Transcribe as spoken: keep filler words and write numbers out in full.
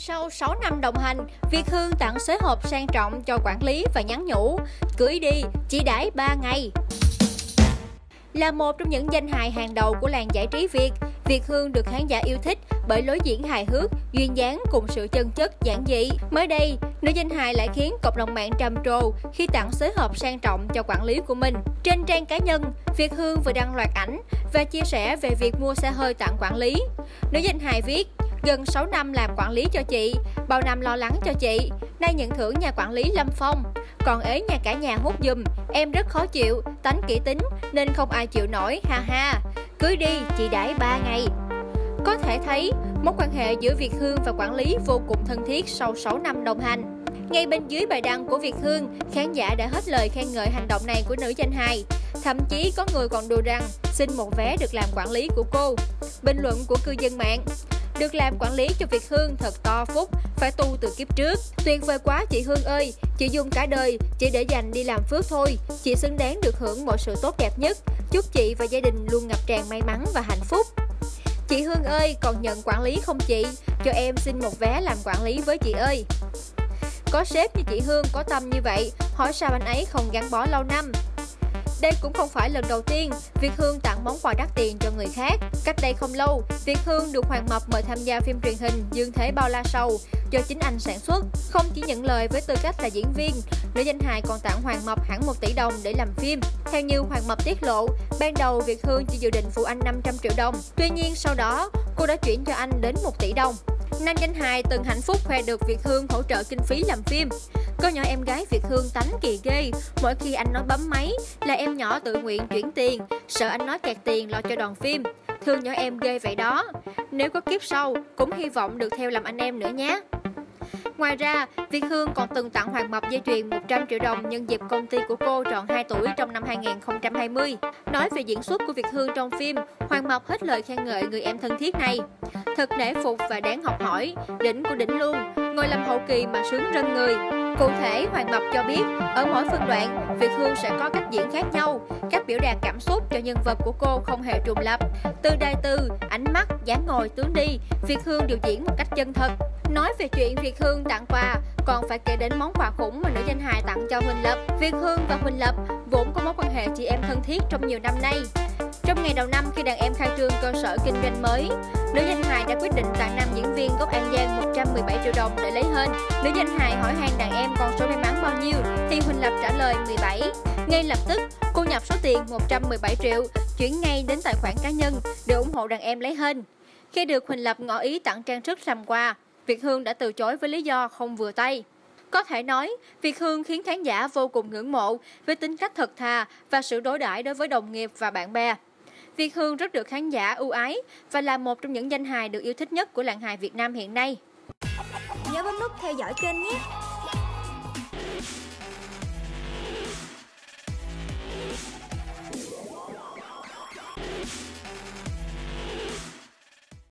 Sau sáu năm đồng hành, Việt Hương tặng xế hộp sang trọng cho quản lý và nhắn nhủ: cưới đi, chỉ đãi ba ngày. Là một trong những danh hài hàng đầu của làng giải trí Việt, Việt Hương được khán giả yêu thích bởi lối diễn hài hước, duyên dáng cùng sự chân chất, giản dị. Mới đây, nữ danh hài lại khiến cộng đồng mạng trầm trồ khi tặng xế hộp sang trọng cho quản lý của mình. Trên trang cá nhân, Việt Hương vừa đăng loạt ảnh và chia sẻ về việc mua xe hơi tặng quản lý. Nữ danh hài viết: gần sáu năm làm quản lý cho chị, bao năm lo lắng cho chị, nay nhận thưởng nhà quản lý Lâm Phong. Còn ế nhà cả nhà hút giùm, em rất khó chịu, tánh kỹ tính nên không ai chịu nổi, ha ha. Cưới đi, chị đãi ba ngày. Có thể thấy, mối quan hệ giữa Việt Hương và quản lý vô cùng thân thiết sau sáu năm đồng hành. Ngay bên dưới bài đăng của Việt Hương, khán giả đã hết lời khen ngợi hành động này của nữ danh hài. Thậm chí có người còn đùa rằng xin một vé được làm quản lý của cô. Bình luận của cư dân mạng: được làm quản lý cho Việt Hương thật to phúc, phải tu từ kiếp trước. Tuyệt vời quá chị Hương ơi, chị dùng cả đời chỉ để dành đi làm phước thôi. Chị xứng đáng được hưởng mọi sự tốt đẹp nhất. Chúc chị và gia đình luôn ngập tràn may mắn và hạnh phúc. Chị Hương ơi, còn nhận quản lý không chị? Cho em xin một vé làm quản lý với chị ơi. Có sếp như chị Hương có tâm như vậy, hỏi sao anh ấy không gắn bó lâu năm. Đây cũng không phải lần đầu tiên Việt Hương tặng món quà đắt tiền cho người khác. Cách đây không lâu, Việt Hương được Hoàng Mập mời tham gia phim truyền hình Dương Thế Bao La Sầu do chính anh sản xuất. Không chỉ nhận lời với tư cách là diễn viên, nữ danh hài còn tặng Hoàng Mập hẳn một tỷ đồng để làm phim. Theo như Hoàng Mập tiết lộ, ban đầu Việt Hương chỉ dự định phụ anh năm trăm triệu đồng. Tuy nhiên sau đó, cô đã chuyển cho anh đến một tỷ đồng. Nam danh hài từng hạnh phúc khoe được Việt Hương hỗ trợ kinh phí làm phim. Có nhỏ em gái Việt Hương tánh kỳ ghê, mỗi khi anh nói bấm máy là em nhỏ tự nguyện chuyển tiền, sợ anh nói kẹt tiền lo cho đoàn phim. Thương nhỏ em ghê vậy đó. Nếu có kiếp sau, cũng hy vọng được theo làm anh em nữa nhé. Ngoài ra, Việt Hương còn từng tặng Hoàng Mập dây chuyền một trăm triệu đồng nhân dịp công ty của cô tròn hai tuổi trong năm hai nghìn không trăm hai mươi. Nói về diễn xuất của Việt Hương trong phim, Hoàng Mập hết lời khen ngợi người em thân thiết này. Thật nể phục và đáng học hỏi, đỉnh của đỉnh luôn, ngồi làm hậu kỳ mà sướng rân người. Cụ thể, Hoàng Mập cho biết, ở mỗi phân đoạn, Việt Hương sẽ có cách diễn khác nhau. Cách biểu đạt cảm xúc cho nhân vật của cô không hề trùng lặp. Từ đời từ, ánh mắt, dáng ngồi, tướng đi, Việt Hương đều diễn một cách chân thật. Nói về chuyện Việt Hương tặng quà, còn phải kể đến món quà khủng mà nữ danh hài tặng cho Huỳnh Lập. Việt Hương và Huỳnh Lập vốn có mối quan hệ chị em thân thiết trong nhiều năm nay. Trong ngày đầu năm khi đàn em khai trương cơ sở kinh doanh mới, nữ danh hài đã quyết định tặng nam diễn viên gốc An Giang một trăm mười bảy triệu đồng để lấy hên. Nữ danh hài hỏi han đàn em con số may mắn bao nhiêu thì Huỳnh Lập trả lời mười bảy. Ngay lập tức, cô nhập số tiền một trăm mười bảy triệu chuyển ngay đến tài khoản cá nhân để ủng hộ đàn em lấy hên. Khi được Huỳnh Lập ngỏ ý tặng trang sức làm quà, Việt Hương đã từ chối với lý do không vừa tay. Có thể nói, Việt Hương khiến khán giả vô cùng ngưỡng mộ với tính cách thật thà và sự đối đãi đối với đồng nghiệp và bạn bè. Việt Hương rất được khán giả ưu ái và là một trong những danh hài được yêu thích nhất của làng hài Việt Nam hiện nay. Nhớ bấm nút theo dõi kênh nhé!